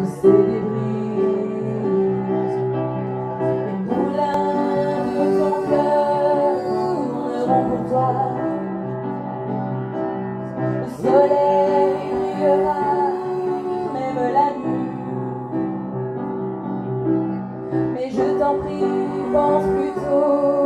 de ces débris. Les moulins de ton cœur tourneront pour toi. Le soleil brillera même la nuit. Mais je t'en prie, pense plutôt